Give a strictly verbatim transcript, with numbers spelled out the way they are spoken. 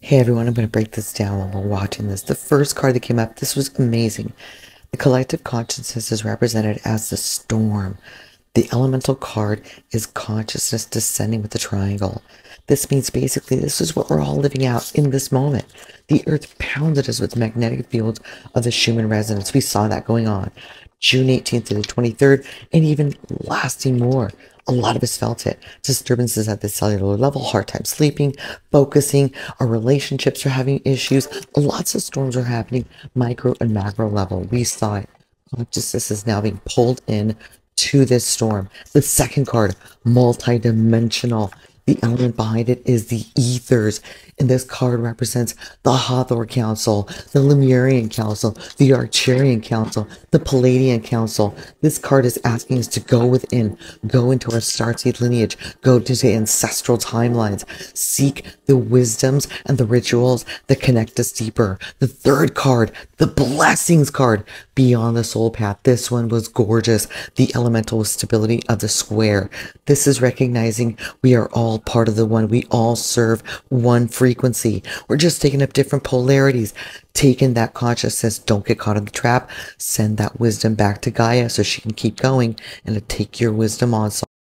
Hey everyone, I'm going to break this down while we're watching this. The first card that came up, this was amazing. The collective consciousness is represented as the storm. The elemental card is consciousness descending with the triangle. This means basically this is what we're all living out in this moment. The earth pounded us with magnetic fields of the Schumann resonance. We saw that going on June eighteenth to the twenty-third, and even lasting more. A lot of us felt it. Disturbances at the cellular level, hard time sleeping, focusing, our relationships are having issues. Lots of storms are happening, micro and macro level. We saw it. Consciousness is now being pulled in to this storm. The second card, multidimensional. The element behind it is the ethers. And this card represents the Hathor Council, the Lemurian Council, the Archerian Council, the Palladian Council. This card is asking us to go within, go into our starseed lineage, go to the ancestral timelines, seek the wisdoms and the rituals that connect us deeper. The third card, the Blessings card, Beyond the Soul Path. This one was gorgeous. The elemental stability of the square. This is recognizing we are all part of the one. We all serve one frequency. We're just taking up different polarities. Taking that consciousness, don't get caught in the trap. Send that wisdom back to Gaia so she can keep going and to take your wisdom on.